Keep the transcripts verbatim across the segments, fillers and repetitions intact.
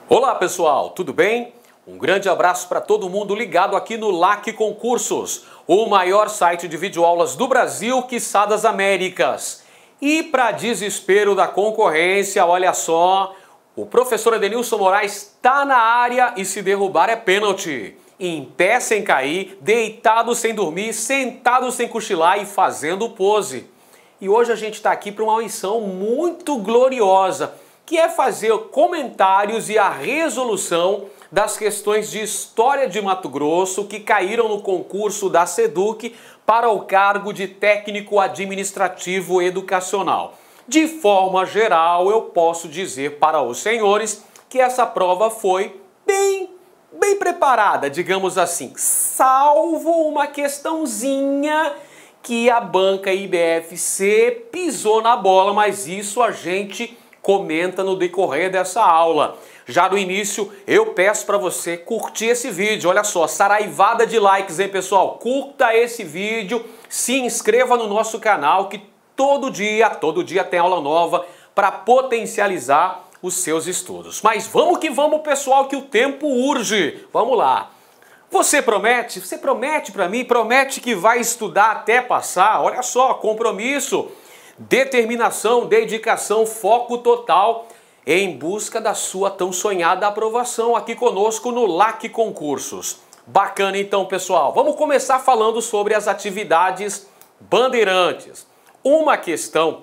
Olá pessoal, tudo bem? Um grande abraço para todo mundo ligado aqui no L A C Concursos, o maior site de videoaulas do Brasil, quiçá das Américas. E para desespero da concorrência, olha só, o professor Edenilson Moraes está na área e se derrubar é pênalti. Em pé sem cair, deitado sem dormir, sentado sem cochilar e fazendo pose. E hoje a gente está aqui para uma missão muito gloriosa, que é fazer comentários e a resolução das questões de História de Mato Grosso que caíram no concurso da SEDUC para o cargo de técnico administrativo educacional. De forma geral, eu posso dizer para os senhores que essa prova foi bem, bem preparada, digamos assim, salvo uma questãozinha que a banca I B F C pisou na bola, mas isso a gente comenta no decorrer dessa aula. Já no início, eu peço para você curtir esse vídeo. Olha só, saraivada de likes, hein, pessoal? Curta esse vídeo, se inscreva no nosso canal, que todo dia, todo dia tem aula nova para potencializar os seus estudos. Mas vamos que vamos, pessoal, que o tempo urge. Vamos lá. Você promete? Você promete para mim? Promete que vai estudar até passar? Olha só, compromisso. Determinação, dedicação, foco total em busca da sua tão sonhada aprovação aqui conosco no L A C Concursos. Bacana então, pessoal. Vamos começar falando sobre as atividades bandeirantes. Uma questão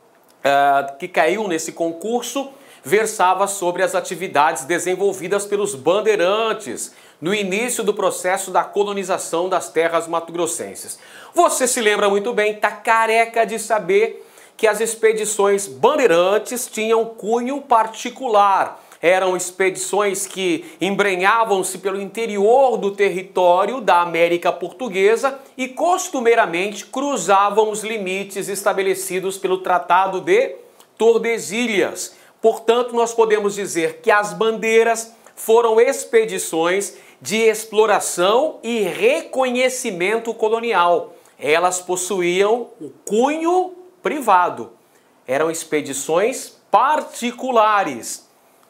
uh, que caiu nesse concurso versava sobre as atividades desenvolvidas pelos bandeirantes no início do processo da colonização das terras mato-grossenses. Você se lembra muito bem, tá careca de saber que as expedições bandeirantes tinham cunho particular. Eram expedições que embrenhavam-se pelo interior do território da América Portuguesa e costumeiramente cruzavam os limites estabelecidos pelo Tratado de Tordesilhas. Portanto, nós podemos dizer que as bandeiras foram expedições de exploração e reconhecimento colonial. Elas possuíam o cunho privado. Eram expedições particulares.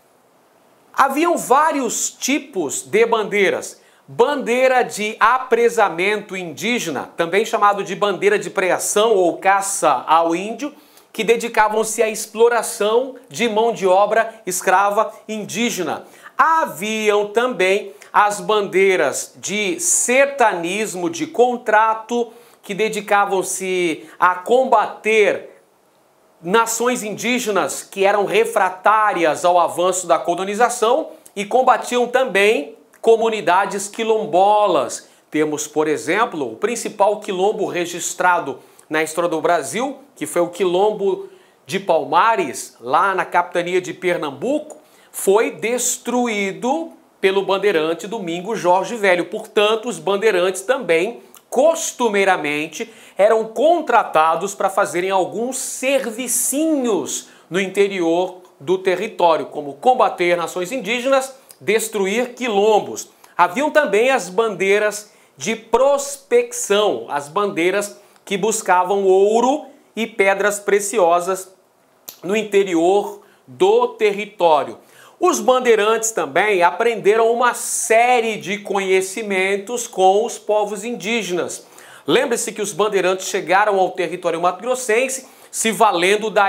Haviam vários tipos de bandeiras. Bandeira de apresamento indígena, também chamado de bandeira de preação ou caça ao índio, que dedicavam-se à exploração de mão de obra escrava indígena. Haviam também as bandeiras de sertanismo de contrato, que dedicavam-se a combater nações indígenas que eram refratárias ao avanço da colonização e combatiam também comunidades quilombolas. Temos, por exemplo, o principal quilombo registrado na história do Brasil, que foi o Quilombo de Palmares, lá na capitania de Pernambuco, foi destruído pelo bandeirante Domingos Jorge Velho. Portanto, os bandeirantes também costumeiramente eram contratados para fazerem alguns servicinhos no interior do território, como combater nações indígenas, destruir quilombos. Haviam também as bandeiras de prospecção, as bandeiras que buscavam ouro e pedras preciosas no interior do território. Os bandeirantes também aprenderam uma série de conhecimentos com os povos indígenas. Lembre-se que os bandeirantes chegaram ao território mato-grossense se valendo da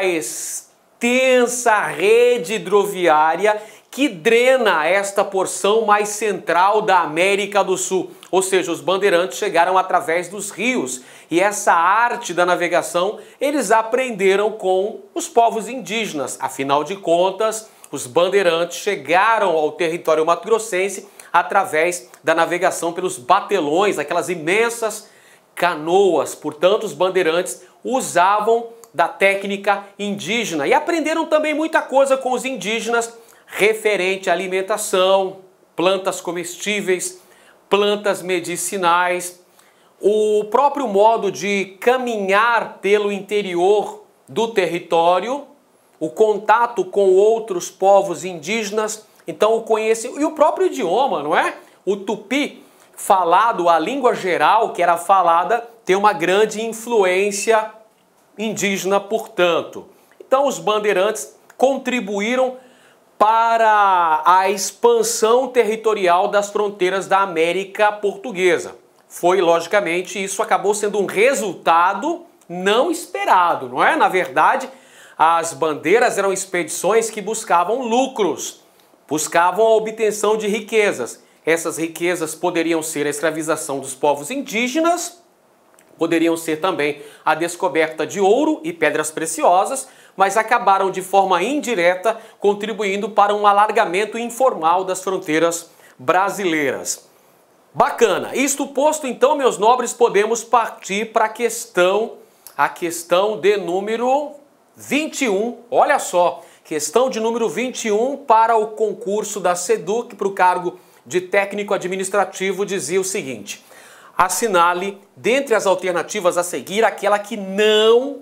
extensa rede hidroviária que drena esta porção mais central da América do Sul. Ou seja, os bandeirantes chegaram através dos rios e essa arte da navegação eles aprenderam com os povos indígenas. Afinal de contas, os bandeirantes chegaram ao território mato-grossense através da navegação pelos batelões, aquelas imensas canoas. Portanto, os bandeirantes usavam da técnica indígena e aprenderam também muita coisa com os indígenas referente à alimentação, plantas comestíveis, plantas medicinais, o próprio modo de caminhar pelo interior do território, o contato com outros povos indígenas, então o conhecimento, e o próprio idioma, não é? O tupi falado, a língua geral que era falada, tem uma grande influência indígena, portanto. Então os bandeirantes contribuíram para a expansão territorial das fronteiras da América Portuguesa. Foi, logicamente, isso acabou sendo um resultado não esperado, não é? Na verdade, as bandeiras eram expedições que buscavam lucros, buscavam a obtenção de riquezas. Essas riquezas poderiam ser a escravização dos povos indígenas, poderiam ser também a descoberta de ouro e pedras preciosas, mas acabaram de forma indireta contribuindo para um alargamento informal das fronteiras brasileiras. Bacana. Isto posto, então, meus nobres, podemos partir para a questão, a questão de número vinte e um. Olha só, questão de número vinte e um para o concurso da SEDUC para o cargo de técnico administrativo dizia o seguinte: assinale, dentre as alternativas a seguir, aquela que não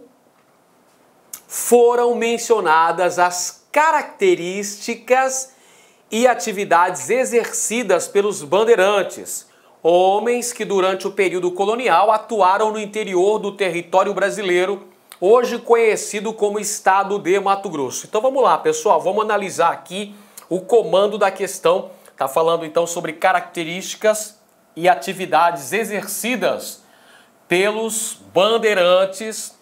foram mencionadas as características e atividades exercidas pelos bandeirantes, homens que durante o período colonial atuaram no interior do território brasileiro, hoje conhecido como Estado de Mato Grosso. Então vamos lá, pessoal, vamos analisar aqui o comando da questão. Está falando então sobre características e atividades exercidas pelos bandeirantes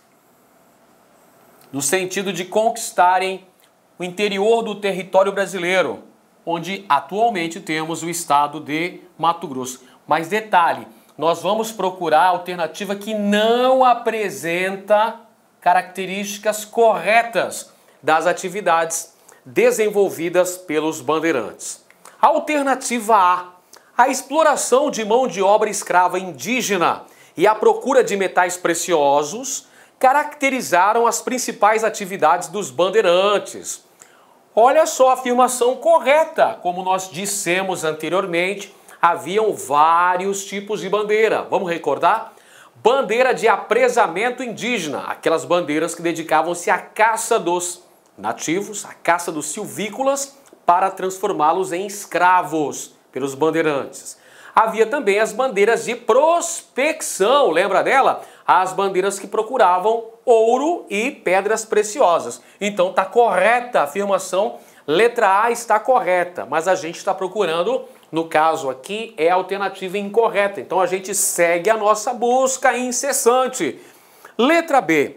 no sentido de conquistarem o interior do território brasileiro, onde atualmente temos o estado de Mato Grosso. Mas detalhe, nós vamos procurar a alternativa que não apresenta características corretas das atividades desenvolvidas pelos bandeirantes. Alternativa A: a exploração de mão de obra escrava indígena e a procura de metais preciosos caracterizaram as principais atividades dos bandeirantes. Olha só a afirmação correta. Como nós dissemos anteriormente, haviam vários tipos de bandeira. Vamos recordar? Bandeira de apresamento indígena, aquelas bandeiras que dedicavam-se à caça dos nativos, à caça dos silvícolas, para transformá-los em escravos pelos bandeirantes. Havia também as bandeiras de prospecção, lembra dela? As bandeiras que procuravam ouro e pedras preciosas. Então está correta a afirmação, letra A está correta, mas a gente está procurando, no caso aqui, é a alternativa incorreta. Então a gente segue a nossa busca incessante. Letra B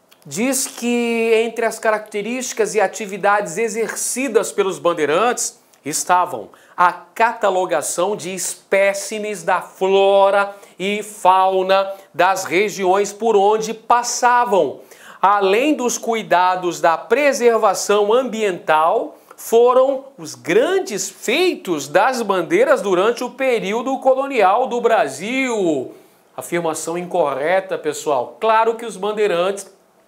diz que entre as características e atividades exercidas pelos bandeirantes estavam a catalogação de espécimes da flora e fauna das regiões por onde passavam. Além dos cuidados da preservação ambiental, foram os grandes feitos das bandeiras durante o período colonial do Brasil. Afirmação incorreta, pessoal. Claro que os bandeirantes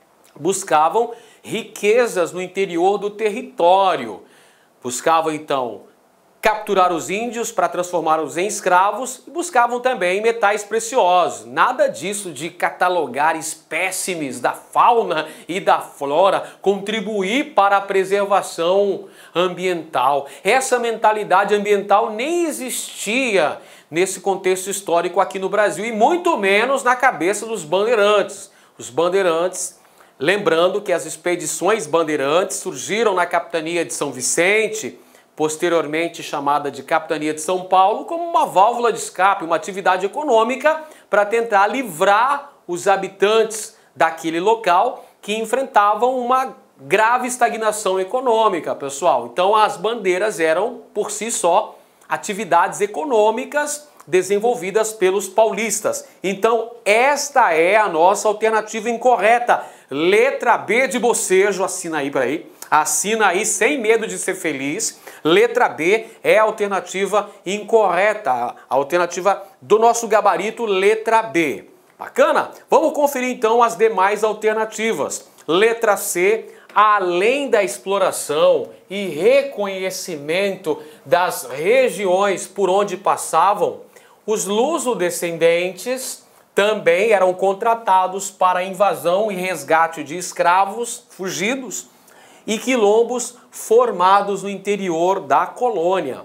buscavam riquezas no interior do território. Buscavam, então, capturar os índios para transformá-los em escravos e buscavam também metais preciosos. Nada disso de catalogar espécimes da fauna e da flora, contribuir para a preservação ambiental. Essa mentalidade ambiental nem existia nesse contexto histórico aqui no Brasil e muito menos na cabeça dos bandeirantes. Os bandeirantes, lembrando que as expedições bandeirantes surgiram na capitania de São Vicente, posteriormente chamada de Capitania de São Paulo, como uma válvula de escape, uma atividade econômica para tentar livrar os habitantes daquele local que enfrentavam uma grave estagnação econômica, pessoal. Então as bandeiras eram, por si só, atividades econômicas desenvolvidas pelos paulistas. Então esta é a nossa alternativa incorreta. Letra B de bocejo, assina aí para aí. Assina aí sem medo de ser feliz. Letra B é a alternativa incorreta, a alternativa do nosso gabarito, letra B. Bacana? Vamos conferir então as demais alternativas. Letra C, além da exploração e reconhecimento das regiões por onde passavam, os luso-descendentes também eram contratados para a invasão e resgate de escravos fugidos e quilombos formados no interior da colônia.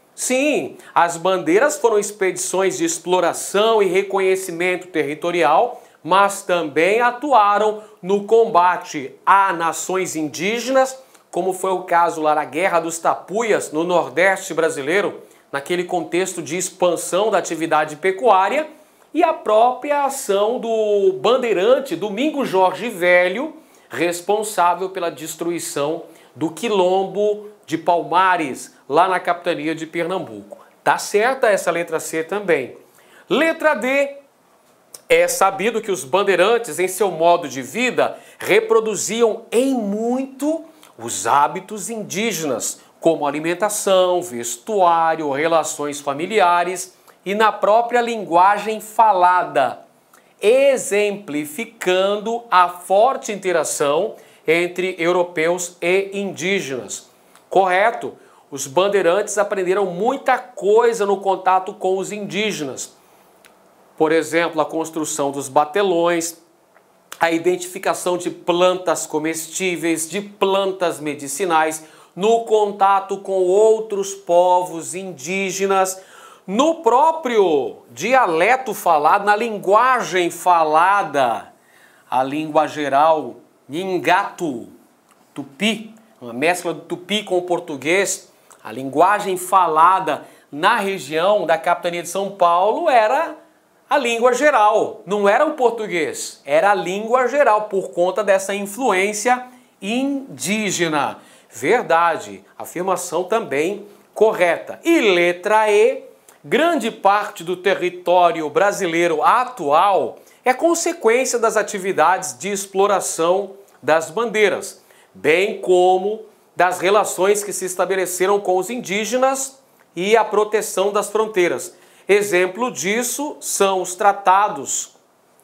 Sim, as bandeiras foram expedições de exploração e reconhecimento territorial, mas também atuaram no combate a nações indígenas como foi o caso lá na Guerra dos Tapuias, no Nordeste brasileiro, naquele contexto de expansão da atividade pecuária, e a própria ação do bandeirante Domingos Jorge Velho, responsável pela destruição do quilombo de Palmares, lá na capitania de Pernambuco. Tá certa essa letra C também. Letra D. É sabido que os bandeirantes, em seu modo de vida, reproduziam em muito os hábitos indígenas, como alimentação, vestuário, relações familiares e na própria linguagem falada, exemplificando a forte interação entre europeus e indígenas. Correto? Os bandeirantes aprenderam muita coisa no contato com os indígenas. Por exemplo, a construção dos batelões, a identificação de plantas comestíveis, de plantas medicinais, no contato com outros povos indígenas, no próprio dialeto falado, na linguagem falada, a língua geral, Nhingatu, Tupi, uma mescla do Tupi com o português, a linguagem falada na região da capitania de São Paulo era a língua geral, não era o português, era a língua geral, por conta dessa influência indígena. Verdade, afirmação também correta. E letra E, grande parte do território brasileiro atual é consequência das atividades de exploração das bandeiras, bem como das relações que se estabeleceram com os indígenas e a proteção das fronteiras. Exemplo disso são os tratados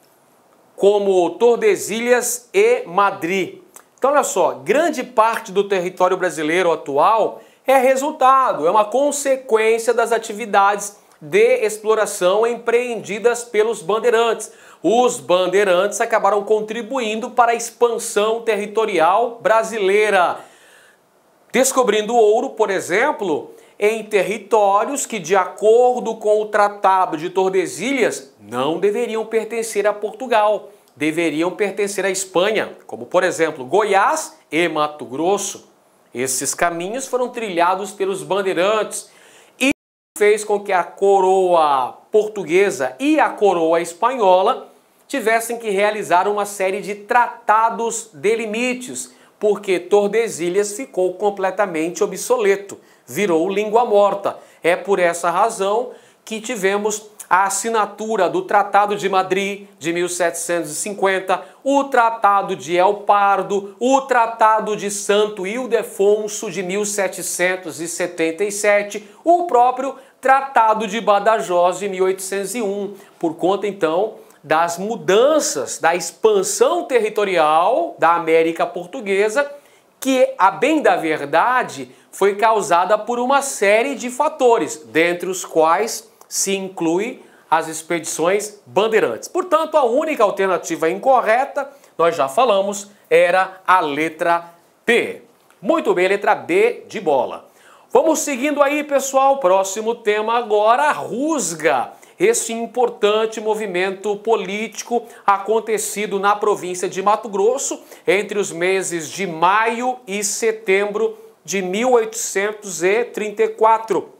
como Tordesilhas e Madrid. Então, olha só, grande parte do território brasileiro atual é resultado, é uma consequência das atividades de exploração empreendidas pelos bandeirantes. Os bandeirantes acabaram contribuindo para a expansão territorial brasileira, descobrindo ouro, por exemplo, em territórios que, de acordo com o Tratado de Tordesilhas, não deveriam pertencer a Portugal, deveriam pertencer à Espanha, como, por exemplo, Goiás e Mato Grosso. Esses caminhos foram trilhados pelos bandeirantes e fez com que a coroa portuguesa e a coroa espanhola tivessem que realizar uma série de tratados de limites, porque Tordesilhas ficou completamente obsoleto, virou língua morta. É por essa razão que tivemos a assinatura do Tratado de Madrid de mil setecentos e cinquenta, o Tratado de El Pardo, o Tratado de Santo Ildefonso de mil setecentos e setenta e sete, o próprio Tratado de Badajoz de mil oitocentos e um, por conta então das mudanças, da expansão territorial da América Portuguesa, que, a bem da verdade, foi causada por uma série de fatores, dentre os quais se inclui as expedições bandeirantes. Portanto, a única alternativa incorreta, nós já falamos, era a letra P. Muito bem, letra B de bola. Vamos seguindo aí, pessoal. Próximo tema agora, a rusga. Esse importante movimento político acontecido na província de Mato Grosso entre os meses de maio e setembro de mil oitocentos e trinta e quatro.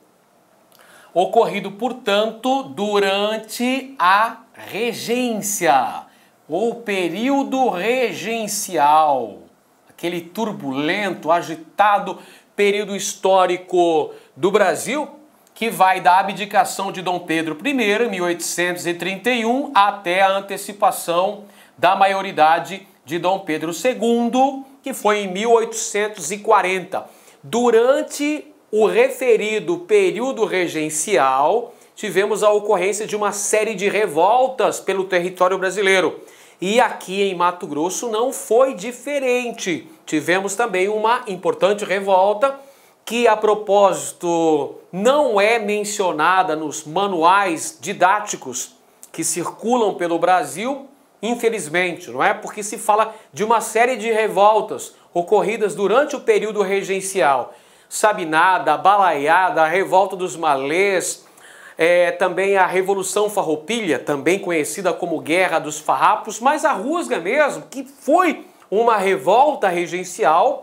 Ocorrido, portanto, durante a regência, ou período regencial, aquele turbulento, agitado período histórico do Brasil, que vai da abdicação de Dom Pedro I, em mil oitocentos e trinta e um, até a antecipação da maioridade de Dom Pedro segundo, que foi em mil oitocentos e quarenta. Durante o referido período regencial, tivemos a ocorrência de uma série de revoltas pelo território brasileiro. E aqui em Mato Grosso não foi diferente. Tivemos também uma importante revolta que, a propósito, não é mencionada nos manuais didáticos que circulam pelo Brasil, infelizmente, não é? Porque se fala de uma série de revoltas ocorridas durante o período regencial. Sabinada, Balaiada, a Revolta dos Malês, é, também a Revolução Farroupilha, também conhecida como Guerra dos Farrapos, mas a rusga mesmo, que foi uma revolta regencial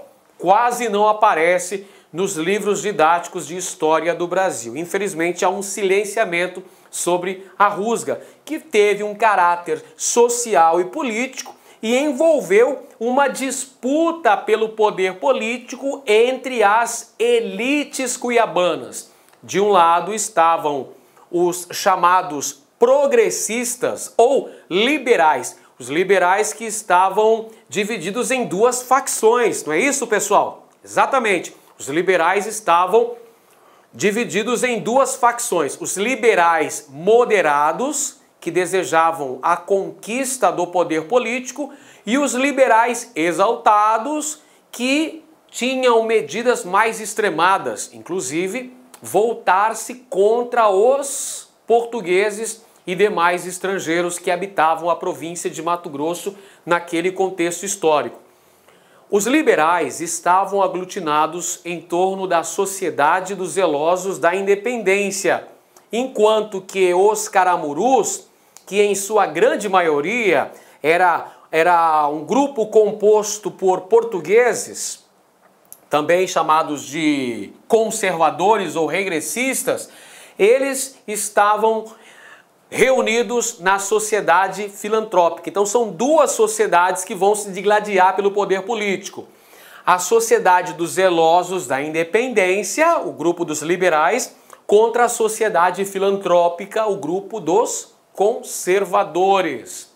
quase não aparece nos livros didáticos de história do Brasil. Infelizmente, há um silenciamento sobre a rusga, que teve um caráter social e político e envolveu uma disputa pelo poder político entre as elites cuiabanas. De um lado estavam os chamados progressistas ou liberais, os liberais que estavam divididos em duas facções, não é isso, pessoal? Exatamente. Os liberais estavam divididos em duas facções. Os liberais moderados, que desejavam a conquista do poder político, e os liberais exaltados, que tinham medidas mais extremadas, inclusive voltar-se contra os portugueses e demais estrangeiros que habitavam a província de Mato Grosso naquele contexto histórico. Os liberais estavam aglutinados em torno da Sociedade dos Zelosos da Independência, enquanto que os caramurus, que em sua grande maioria era, era um grupo composto por portugueses, também chamados de conservadores ou regressistas, eles estavam reunidos na Sociedade Filantrópica. Então são duas sociedades que vão se digladiar pelo poder político. A Sociedade dos Zelosos da Independência, o grupo dos liberais, contra a Sociedade Filantrópica, o grupo dos conservadores.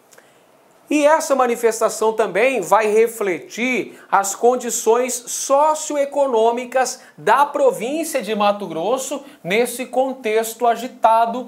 E essa manifestação também vai refletir as condições socioeconômicas da província de Mato Grosso nesse contexto agitado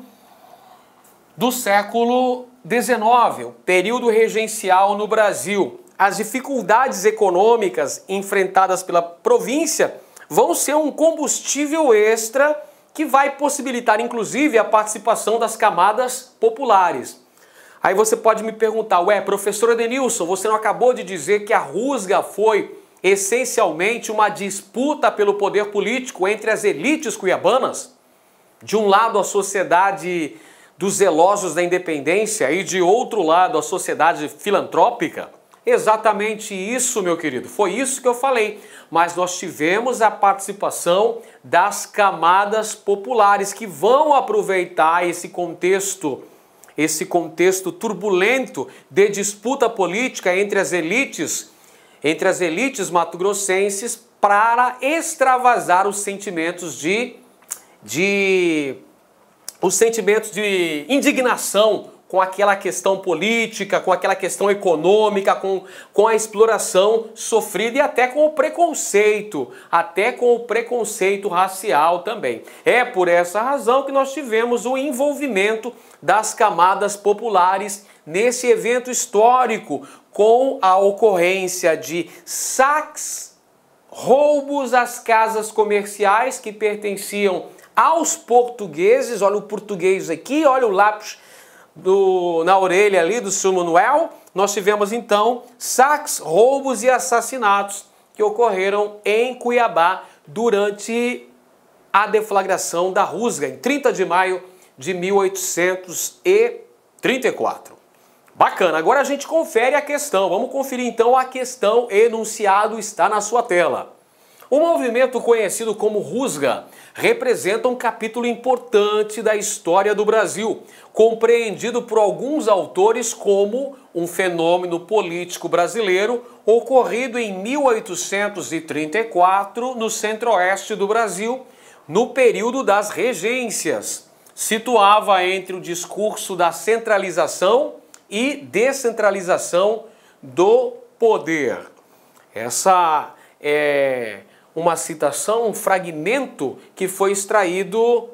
do século dezenove, o período regencial no Brasil. As dificuldades econômicas enfrentadas pela província vão ser um combustível extra que vai possibilitar, inclusive, a participação das camadas populares. Aí você pode me perguntar, ué, professor Edenilson, você não acabou de dizer que a rusga foi essencialmente uma disputa pelo poder político entre as elites cuiabanas? De um lado, a Sociedade dos Zelosos da Independência e de outro lado a Sociedade Filantrópica? Exatamente isso, meu querido, foi isso que eu falei. Mas nós tivemos a participação das camadas populares que vão aproveitar esse contexto, esse contexto turbulento de disputa política entre as elites, entre as elites mato-grossenses para extravasar os sentimentos de, de os sentimentos de indignação com aquela questão política, com aquela questão econômica, com, com a exploração sofrida e até com o preconceito, até com o preconceito racial também. É por essa razão que nós tivemos o envolvimento das camadas populares nesse evento histórico, com a ocorrência de saques, roubos às casas comerciais que pertenciam aos portugueses. Olha o português aqui, olha o lápis do, na orelha ali do senhor Manuel. Nós tivemos então saques, roubos e assassinatos que ocorreram em Cuiabá durante a deflagração da rusga, em trinta de maio de mil oitocentos e trinta e quatro. Bacana, agora a gente confere a questão. Vamos conferir então a questão. Enunciado está na sua tela. O movimento conhecido como rusga representa um capítulo importante da história do Brasil, compreendido por alguns autores como um fenômeno político brasileiro ocorrido em mil oitocentos e trinta e quatro no centro-oeste do Brasil, no período das regências. Situava entre o discurso da centralização e descentralização do poder. Essa é uma citação, um fragmento que foi extraído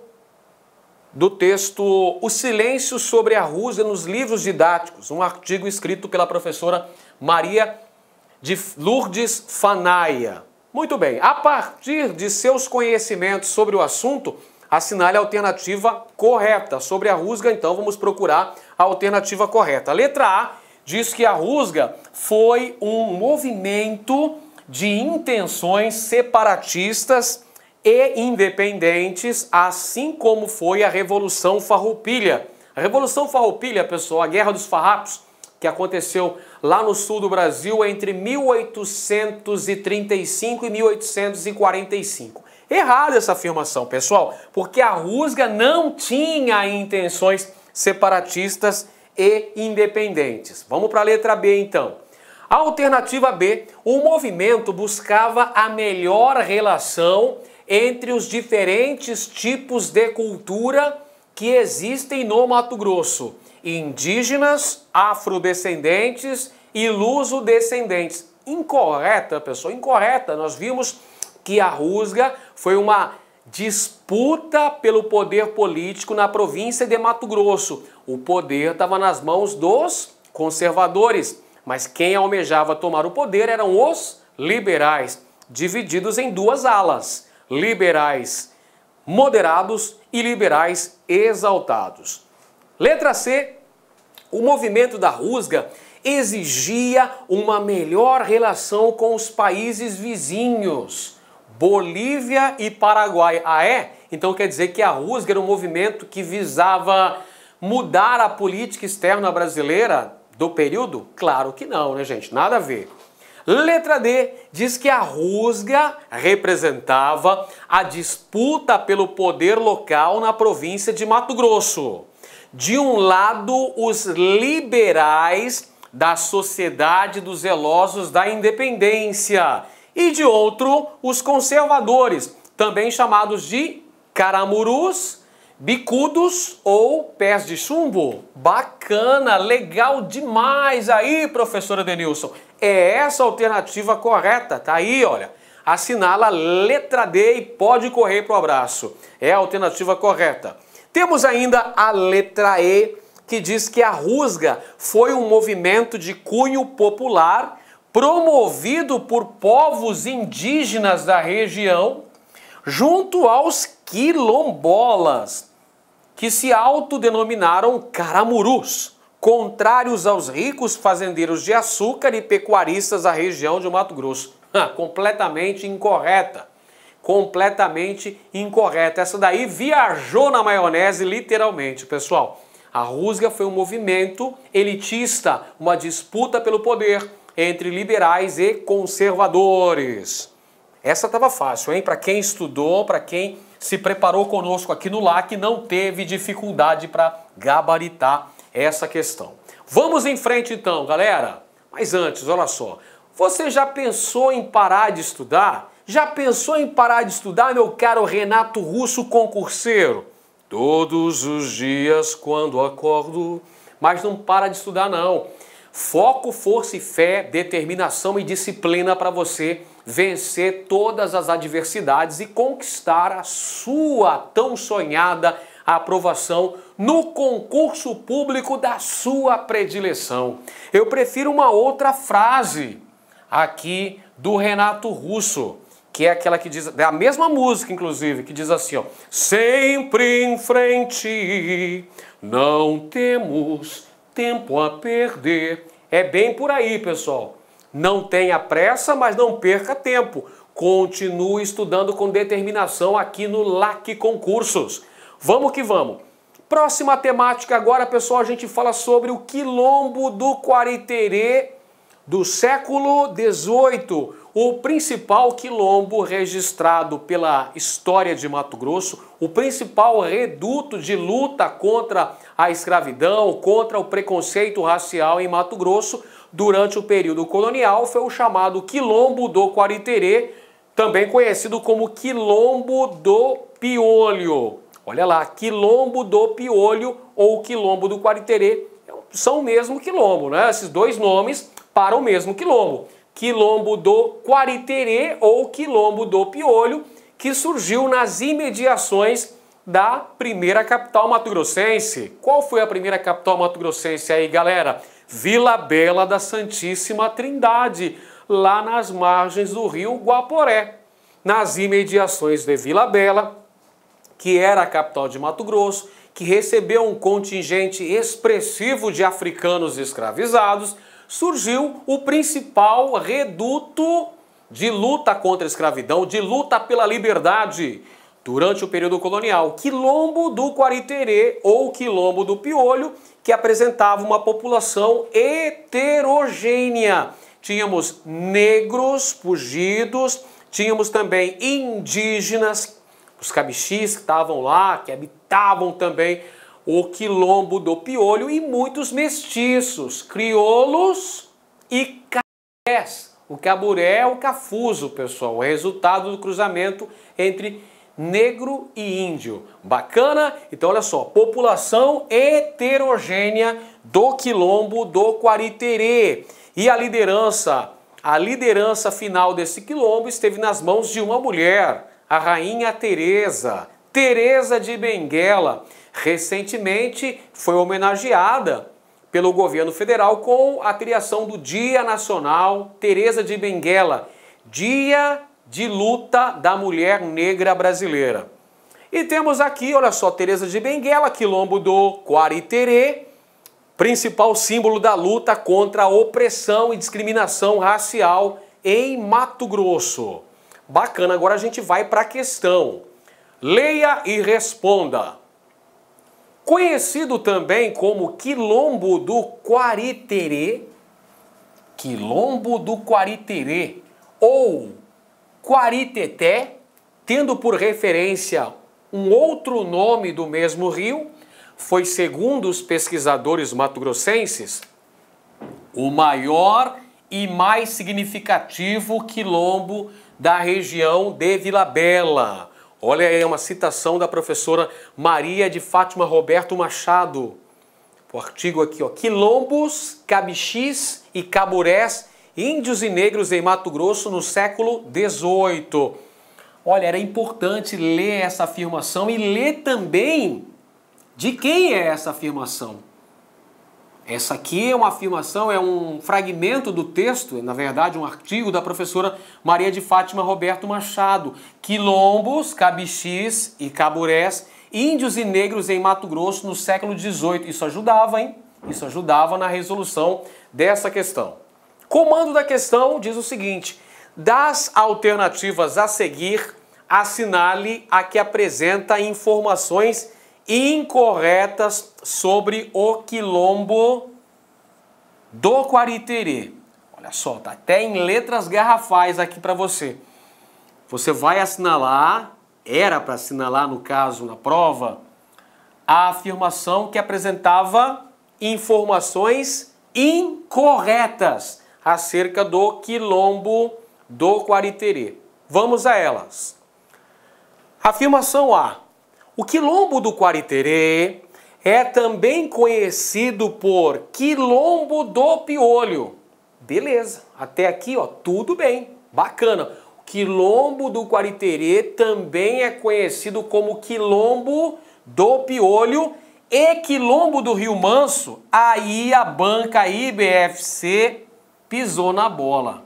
do texto O Silêncio sobre a Rusga nos Livros Didáticos, um artigo escrito pela professora Maria de Lourdes Fanaia. Muito bem, a partir de seus conhecimentos sobre o assunto, assinale a alternativa correta. Sobre a rusga, então, vamos procurar a alternativa correta. A letra A diz que a rusga foi um movimento de intenções separatistas e independentes, assim como foi a Revolução Farroupilha. A Revolução Farroupilha, pessoal, a Guerra dos Farrapos, que aconteceu lá no sul do Brasil entre mil oitocentos e trinta e cinco e mil oitocentos e quarenta e cinco. Errada essa afirmação, pessoal, porque a rusga não tinha intenções separatistas e independentes. Vamos para a letra B, então. A alternativa B, o movimento buscava a melhor relação entre os diferentes tipos de cultura que existem no Mato Grosso: indígenas, afrodescendentes e luso-descendentes. Incorreta, pessoal, incorreta. Nós vimos que a rusga foi uma disputa pelo poder político na província de Mato Grosso. O poder estava nas mãos dos conservadores, mas quem almejava tomar o poder eram os liberais, divididos em duas alas: liberais moderados e liberais exaltados. Letra C, o movimento da rusga exigia uma melhor relação com os países vizinhos, Bolívia e Paraguai. Ah, é? Então quer dizer que a rusga era um movimento que visava mudar a política externa brasileira do período? Claro que não, né, gente? Nada a ver. Letra D diz que a rusga representava a disputa pelo poder local na província de Mato Grosso. De um lado, os liberais da Sociedade dos Zelosos da Independência e de outro, os conservadores, também chamados de caramurus, bicudos ou pés de chumbo. Bacana, legal demais aí, professora Denilson. É essa a alternativa correta, tá aí, olha. Assinala a letra D e pode correr pro abraço. É a alternativa correta. Temos ainda a letra E, que diz que a rusga foi um movimento de cunho popular promovido por povos indígenas da região, junto aos quilombolas, que se autodenominaram caramurus, contrários aos ricos fazendeiros de açúcar e pecuaristas da região de Mato Grosso. Completamente incorreta. Completamente incorreta. Essa daí viajou na maionese, literalmente, pessoal. A rusga foi um movimento elitista, uma disputa pelo poder entre liberais e conservadores. Essa estava fácil, hein? Para quem estudou, para quem se preparou conosco aqui no L A C, não teve dificuldade para gabaritar essa questão. Vamos em frente então, galera. Mas antes, olha só. Você já pensou em parar de estudar? Já pensou em parar de estudar, meu caro Renato Russo concurseiro? Todos os dias quando acordo, mas não para de estudar não. Foco, força e fé, determinação e disciplina para você vencer todas as adversidades e conquistar a sua tão sonhada aprovação no concurso público da sua predileção. Eu prefiro uma outra frase aqui do Renato Russo, que é aquela que diz, é a mesma música inclusive, que diz assim, ó: sempre em frente, não temos tempo a perder. É bem por aí, pessoal. Não tenha pressa, mas não perca tempo. Continue estudando com determinação aqui no L A C Concursos. Vamos que vamos. Próxima temática agora, pessoal, a gente fala sobre o Quilombo do Quariterê do século dezoito. O principal quilombo registrado pela história de Mato Grosso, o principal reduto de luta contra a escravidão, contra o preconceito racial em Mato Grosso durante o período colonial, foi o chamado Quilombo do Quariterê, também conhecido como Quilombo do Piolho. Olha lá, Quilombo do Piolho ou Quilombo do Quariterê são o mesmo quilombo, né? Esses dois nomes para o mesmo quilombo. Quilombo do Quariterê ou Quilombo do Piolho, que surgiu nas imediações da primeira capital mato-grossense. Qual foi a primeira capital mato-grossense aí, galera? Vila Bela da Santíssima Trindade, lá nas margens do rio Guaporé. Nas imediações de Vila Bela, que era a capital de Mato Grosso, que recebeu um contingente expressivo de africanos escravizados, surgiu o principal reduto de luta contra a escravidão, de luta pela liberdade durante o período colonial, Quilombo do Quariterê ou Quilombo do Piolho, que apresentava uma população heterogênea. Tínhamos negros fugidos, tínhamos também indígenas, os cabixis que estavam lá, que habitavam também o quilombo do Piolho, e muitos mestiços, crioulos e caburés. O caburé é o cafuso, pessoal, o resultado do cruzamento entre negro e índio. Bacana? Então olha só, população heterogênea do quilombo do Quariterê. E a liderança, a liderança final desse quilombo esteve nas mãos de uma mulher, a rainha Teresa, Teresa de Benguela. Recentemente foi homenageada pelo governo federal com a criação do Dia Nacional Teresa de Benguela, Dia de Luta da Mulher Negra Brasileira. E temos aqui, olha só, Teresa de Benguela, quilombo do Quariterê, principal símbolo da luta contra a opressão e discriminação racial em Mato Grosso. Bacana, agora a gente vai para a questão. Leia e responda. Conhecido também como Quilombo do Quariterê, Quilombo do Quariterê ou Quariteté, tendo por referência um outro nome do mesmo rio, foi, segundo os pesquisadores mato-grossenses, o maior e mais significativo quilombo da região de Vila Bela. Olha aí uma citação da professora Maria de Fátima Roberto Machado. O artigo aqui, ó, quilombos, cabixis e caburés, índios e negros em Mato Grosso no século dezoito. Olha, era importante ler essa afirmação e ler também de quem é essa afirmação. Essa aqui é uma afirmação, é um fragmento do texto, na verdade um artigo da professora Maria de Fátima Roberto Machado. Quilombos, cabixis e caburés, índios e negros em Mato Grosso no século dezoito. Isso ajudava, hein? Isso ajudava na resolução dessa questão. Comando da questão diz o seguinte: das alternativas a seguir, assinale a que apresenta informações incorretas sobre o quilombo do Quariterê. Olha só, tá até em letras garrafais aqui para você. Você vai assinalar, era para assinalar no caso, na prova, a afirmação que apresentava informações incorretas acerca do quilombo do Quariterê. Vamos a elas. Afirmação A. O quilombo do Quariterê é também conhecido por quilombo do Piolho. Beleza, até aqui, ó, tudo bem, bacana. O quilombo do Quariterê também é conhecido como quilombo do Piolho e quilombo do Rio Manso. Aí a banca I B F C pisou na bola.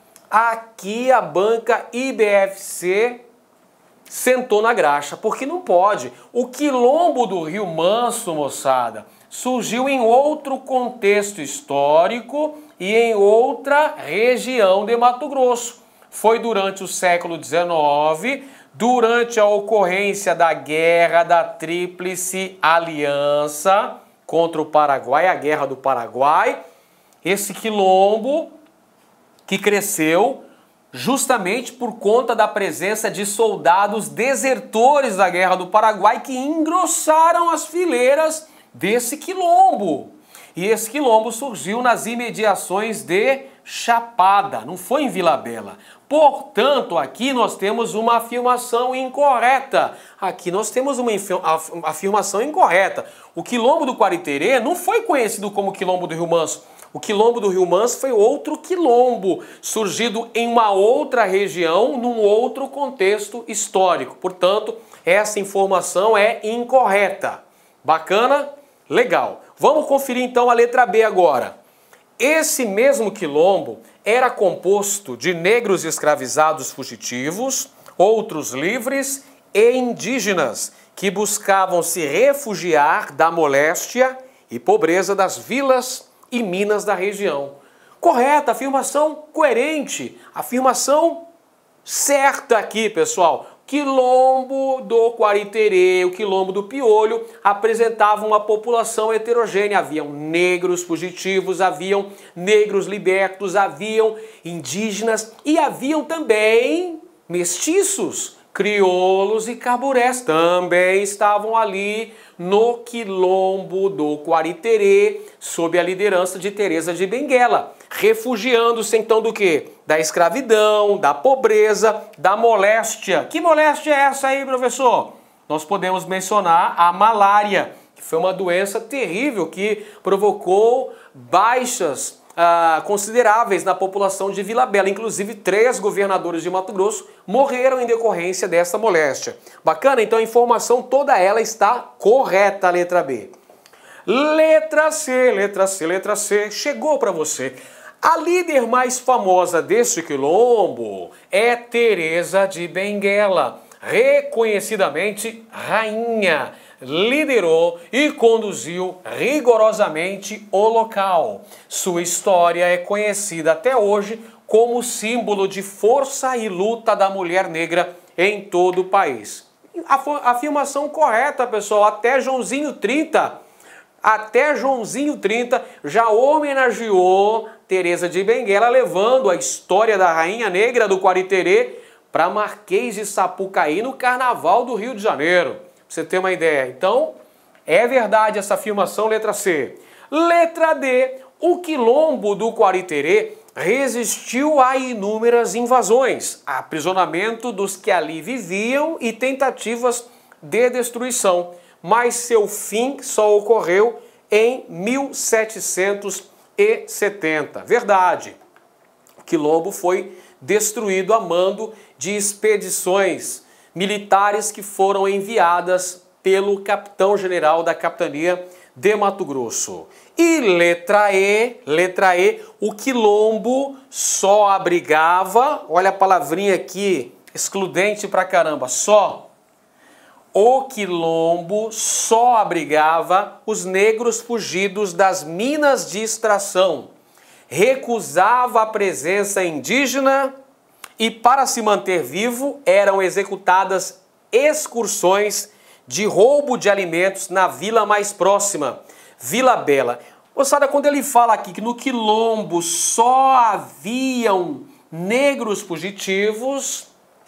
Aqui a banca I B F C sentou na graxa, porque não pode. O quilombo do Rio Manso, moçada, surgiu em outro contexto histórico e em outra região de Mato Grosso. Foi durante o século dezenove, durante a ocorrência da Guerra da Tríplice Aliança contra o Paraguai, a Guerra do Paraguai, esse quilombo que cresceu justamente por conta da presença de soldados desertores da Guerra do Paraguai que engrossaram as fileiras desse quilombo. E esse quilombo surgiu nas imediações de Chapada, não foi em Vila Bela. Portanto, aqui nós temos uma afirmação incorreta. Aqui nós temos uma afirmação incorreta. O quilombo do Quariterê não foi conhecido como quilombo do Rio Manso. O quilombo do Rio Manso foi outro quilombo, surgido em uma outra região, num outro contexto histórico. Portanto, essa informação é incorreta. Bacana? Legal. Vamos conferir então a letra B agora. Esse mesmo quilombo era composto de negros escravizados fugitivos, outros livres e indígenas que buscavam se refugiar da moléstia e pobreza das vilas e minas da região. Correta, afirmação coerente, afirmação certa aqui, pessoal. Quilombo do Quariterê, o Quilombo do Piolho, apresentavam uma população heterogênea. Haviam negros fugitivos, haviam negros libertos, haviam indígenas e haviam também mestiços, crioulos e caburés. Também estavam ali no Quilombo do Quariterê, sob a liderança de Teresa de Benguela, refugiando-se então do quê? Da escravidão, da pobreza, da moléstia. Que moléstia é essa aí, professor? Nós podemos mencionar a malária, que foi uma doença terrível que provocou baixas ah, consideráveis na população de Vila Bela. Inclusive, três governadores de Mato Grosso morreram em decorrência dessa moléstia. Bacana? Então a informação toda ela está correta, a letra B. Letra C, letra C, letra C, chegou para você. A líder mais famosa deste quilombo é Teresa de Benguela, reconhecidamente rainha. Liderou e conduziu rigorosamente o local. Sua história é conhecida até hoje como símbolo de força e luta da mulher negra em todo o país. A afirmação correta, pessoal, até Joãozinho trinta, até Joãozinho trinta já homenageou Teresa de Benguela, levando a história da rainha negra do Quariterê para Marquês de Sapucaí no Carnaval do Rio de Janeiro. Pra você ter uma ideia. Então, é verdade essa afirmação, letra C. Letra D. O Quilombo do Quariterê resistiu a inúmeras invasões, aprisionamento dos que ali viviam e tentativas de destruição. Mas seu fim só ocorreu em mil setecentos e setenta. Verdade. O Quilombo foi destruído a mando de expedições militares que foram enviadas pelo capitão-general da capitania de Mato Grosso. E letra E, letra E, o Quilombo só abrigava, olha a palavrinha aqui, excludente pra caramba, só. O Quilombo só abrigava os negros fugidos das minas de extração, recusava a presença indígena e, para se manter vivo, eram executadas excursões de roubo de alimentos na vila mais próxima, Vila Bela. Moçada, quando ele fala aqui que no Quilombo só haviam negros fugitivos,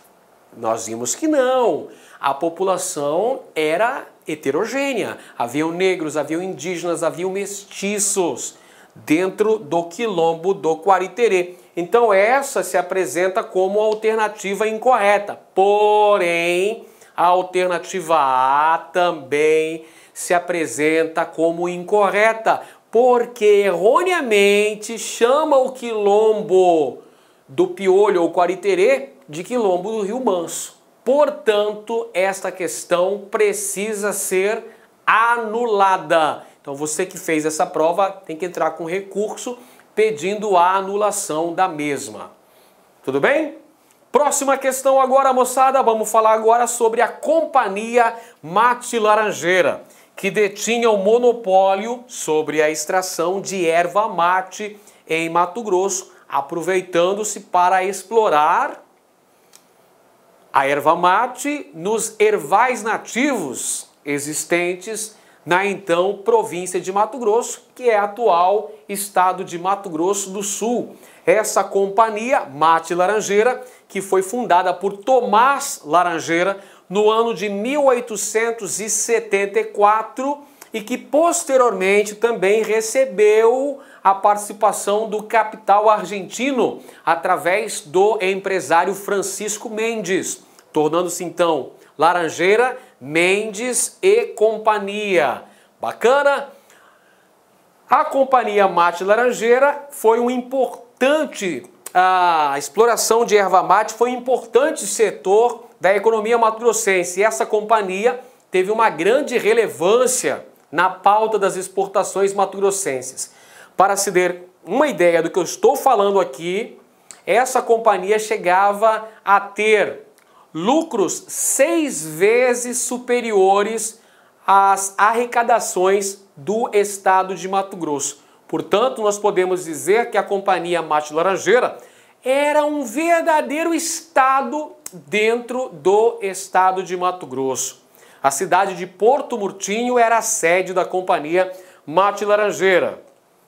nós vimos que não. A população era heterogênea. Haviam negros, haviam indígenas, haviam mestiços dentro do Quilombo do Quariterê. Então essa se apresenta como alternativa incorreta. Porém, a alternativa A também se apresenta como incorreta, porque erroneamente chama o Quilombo do Piolho ou Quariterê de Quilombo do Rio Manso. Portanto, esta questão precisa ser anulada. Então você que fez essa prova tem que entrar com recurso pedindo a anulação da mesma. Tudo bem? Próxima questão agora, moçada, vamos falar agora sobre a Companhia Mate Laranjeira, que detinha o monopólio sobre a extração de erva mate em Mato Grosso, aproveitando-se para explorar a erva mate nos ervais nativos existentes na então província de Mato Grosso, que é atual estado de Mato Grosso do Sul. Essa companhia Mate Laranjeira, que foi fundada por Tomás Laranjeira no ano de mil oitocentos e setenta e quatro e que posteriormente também recebeu a participação do capital argentino através do empresário Francisco Mendes, tornando-se então Laranjeira, Mendes e Companhia. Bacana? A Companhia Mate Laranjeira foi um importante, a exploração de erva mate foi um importante setor da economia mato-grossense. E essa companhia teve uma grande relevância na pauta das exportações mato-grossenses. Para se ter uma ideia do que eu estou falando aqui, essa companhia chegava a ter lucros seis vezes superiores às arrecadações do estado de Mato Grosso. Portanto, nós podemos dizer que a Companhia Mate Laranjeira era um verdadeiro estado dentro do estado de Mato Grosso. A cidade de Porto Murtinho era a sede da Companhia Mate Laranjeira,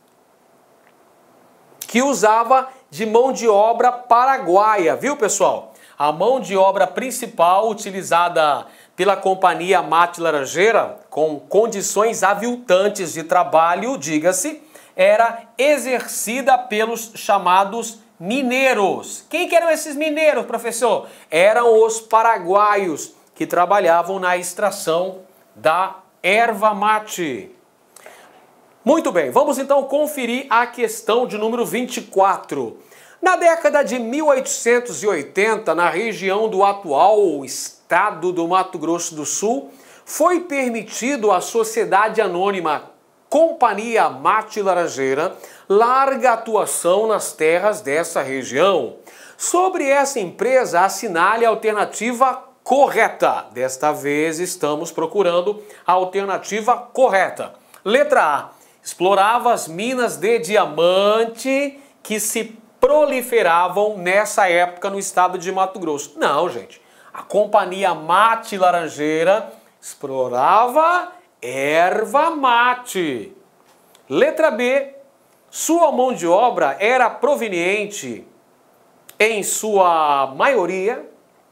que usava de mão de obra paraguaia, viu, pessoal? A mão de obra principal utilizada pela Companhia Mate Laranjeira, com condições aviltantes de trabalho, diga-se, era exercida pelos chamados mineiros. Quem que eram esses mineiros, professor? Eram os paraguaios que trabalhavam na extração da erva mate. Muito bem, vamos então conferir a questão de número vinte e quatro. Na década de mil oitocentos e oitenta, na região do atual estado do Mato Grosso do Sul, foi permitido à sociedade anônima Companhia Mate Laranjeira larga atuação nas terras dessa região. Sobre essa empresa, assinale a alternativa correta. Desta vez estamos procurando a alternativa correta. Letra A. Explorava as minas de diamante que se proliferavam nessa época no estado de Mato Grosso. Não, gente. A Companhia Mate Laranjeira explorava erva mate. Letra B. Sua mão de obra era proveniente, em sua maioria,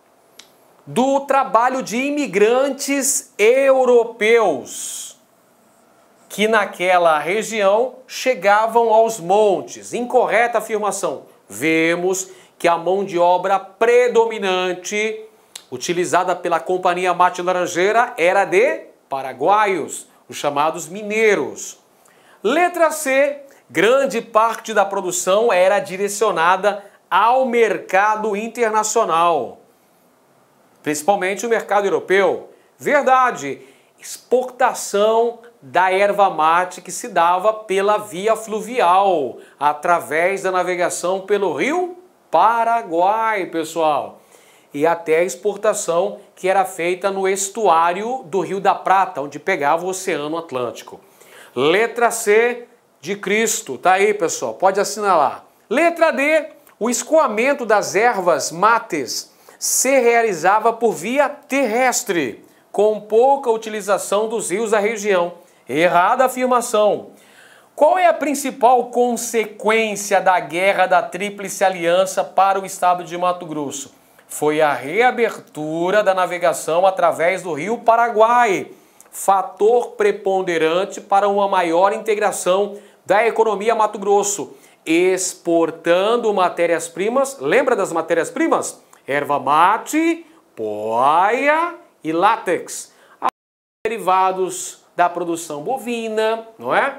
do trabalho de imigrantes europeus que naquela região chegavam aos montes. Incorreta afirmação. Vemos que a mão de obra predominante utilizada pela Companhia Mate Laranjeira era de paraguaios, os chamados mineiros. Letra C. Grande parte da produção era direcionada ao mercado internacional, principalmente o mercado europeu. Verdade. Exportação da erva mate que se dava pela via fluvial, através da navegação pelo rio Paraguai, pessoal. E até a exportação que era feita no estuário do Rio da Prata, onde pegava o Oceano Atlântico. Letra C de Cristo, tá aí, pessoal, pode assinalar. Letra D, o escoamento das ervas mates se realizava por via terrestre, com pouca utilização dos rios da região. Errada afirmação. Qual é a principal consequência da Guerra da Tríplice Aliança para o estado de Mato Grosso? Foi a reabertura da navegação através do rio Paraguai, fator preponderante para uma maior integração da economia Mato Grosso, exportando matérias-primas. Lembra das matérias-primas? Erva mate, poaia e látex, derivados da produção bovina, não é?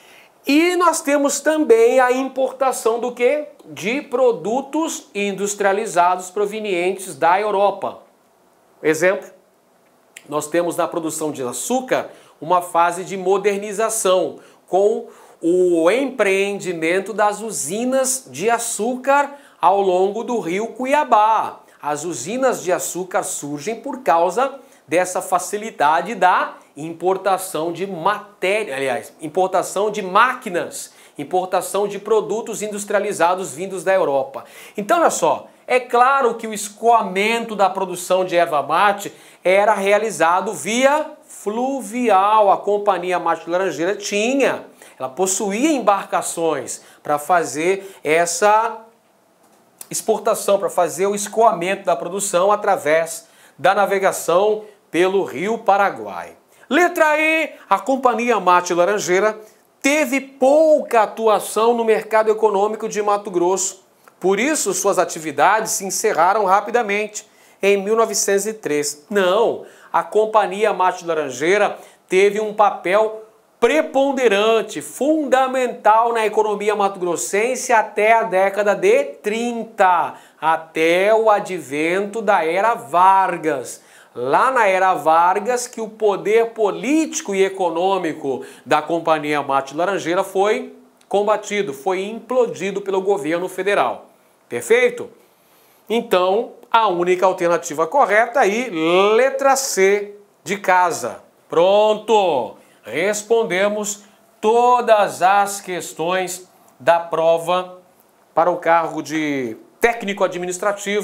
E nós temos também a importação do quê? De produtos industrializados provenientes da Europa. Exemplo, nós temos na produção de açúcar uma fase de modernização com o empreendimento das usinas de açúcar ao longo do rio Cuiabá. As usinas de açúcar surgem por causa dessa facilidade da importação de matéria, aliás, importação de máquinas, importação de produtos industrializados vindos da Europa. Então, olha só, é claro que o escoamento da produção de erva mate era realizado via fluvial. A Companhia Mate Laranjeira tinha, ela possuía embarcações para fazer essa exportação, para fazer o escoamento da produção através da navegação pelo rio Paraguai. Letra E, a Companhia Mate Laranjeira teve pouca atuação no mercado econômico de Mato Grosso. Por isso, suas atividades se encerraram rapidamente em mil novecentos e três. Não, a Companhia Mate Laranjeira teve um papel preponderante, fundamental na economia mato-grossense até a década de trinta, até o advento da Era Vargas. Lá na Era Vargas que o poder político e econômico da Companhia Mate Laranjeira foi combatido, foi implodido pelo governo federal. Perfeito? Então, a única alternativa correta aí, letra C de casa. Pronto! Respondemos todas as questões da prova para o cargo de técnico administrativo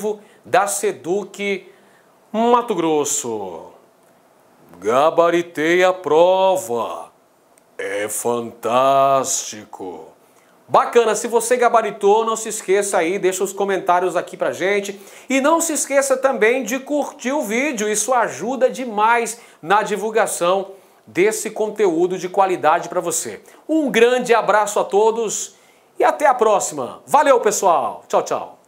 da Seduc Mato Grosso. Gabaritei a prova. É fantástico. Bacana, se você gabaritou, não se esqueça aí, deixa os comentários aqui pra gente. E não se esqueça também de curtir o vídeo, isso ajuda demais na divulgação desse conteúdo de qualidade para você. Um grande abraço a todos e até a próxima. Valeu, pessoal. Tchau, tchau.